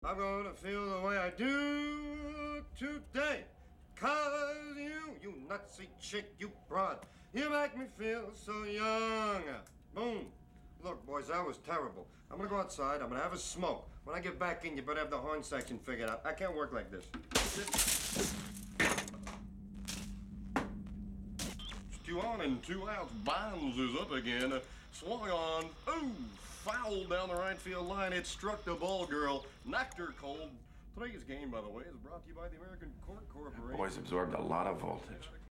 I'm gonna feel the way I do today. 'Cause you nutsy chick, you broad, you make me feel so young. Boom. Look, boys, that was terrible. I'm gonna go outside, I'm gonna have a smoke. When I get back in, you better have the horn section figured out. I can't work like this. Two on and 2 out. Bonds is up again. Swung on. Ooh, foul down the right field line. It struck the ball girl. Knocked her cold. Today's game, by the way, is brought to you by the American Cork Corporation. Boys absorbed a lot of voltage.